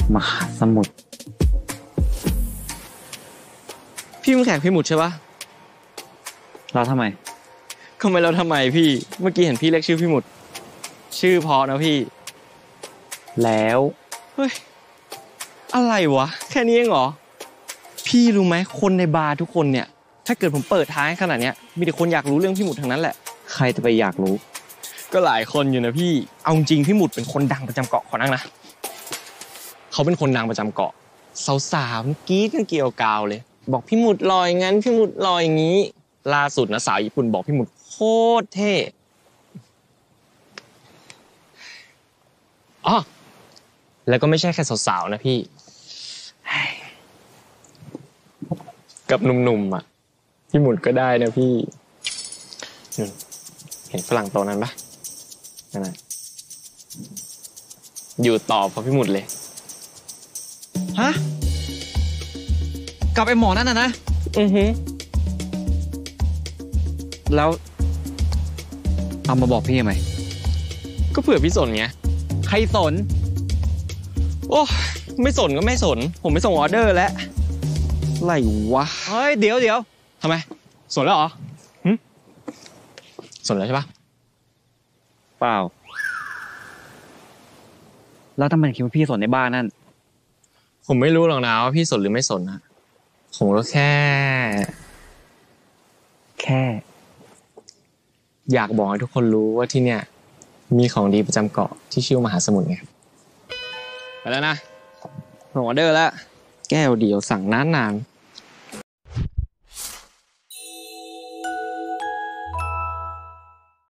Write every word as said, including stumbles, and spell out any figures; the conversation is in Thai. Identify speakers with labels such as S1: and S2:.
S1: มหาสมุทร
S2: พี่มึงแข่งพี่หมุดใช่ปะ
S1: เราทำไม
S2: ทำไมเราทำไมพี่เมื่อกี้เห็นพี่เรียกชื่อพี่หมุดชื่อพอนะพี่
S1: แล้ว
S2: เฮ้ยอะไรวะแค่นี้เองเหรอพี่รู้ไหมคนในบาร์ทุกคนเนี่ยถ้าเกิดผมเปิดท้ายขนาดเนี้ยมีแต่คนอยากรู้เรื่องพี่หมุดทั้งนั้นแหละ
S1: ใครจะไปอยากรู้
S2: ก็หลายคนอยู่นะพี่เอาจริงพี่หมุดเป็นคนดังประจำเกาะขอนั่งนะเขาเป็นคนดังประจำเกาะสาวๆกรี๊ดกันเกลียวกราวเลยบอกพี่หมุดลอยงั้นพี่หมุดลอยอย่างนี้ล่าสุดนะสาวญี่ปุ่นบอกพี่หมุดโคตรเท่อ๋อแล้วก็ไม่ใช่แค่สาวๆนะพี่กับหนุ่มๆอ่ะพี่หมุดก็ได้นะพี่เห็นฝรั่งโตนั้นปะนั่นแหละอยู่ต่อเพราะพี่หมุดเลย
S1: ฮะกับไอ้หมอนั่นน่ะนะ
S2: อือฮึ
S1: แล้วเอามาบอกพี่ทำไม
S2: ก็เผื่อพี่สนไง
S1: ใครสน
S2: โอ้ไม่สนก็ไม่สนผมไม่ส่งออเดอร์แล้วอะไรวะ
S1: เฮ้ยเดี๋ยวเดี๋ยว
S2: ทำไมสนแล้วเหรอหึสนแล้วใช่ปะ
S1: เปล่าแล้วทำไมคิดว่าพี่สนในบ้านนั่น
S2: ผมไม่รู้หรอกนะว่าพี่สนหรือไม่สนนะผมก็แค่
S1: แค่
S2: อยากบอกให้ทุกคนรู้ว่าที่เนี่ยมีของดีประจำเกาะที่ชื่อมหาสมุทรไงไปแล้วนะส่งออเดอร์แล้วแก้วเดียวสั่งนานๆ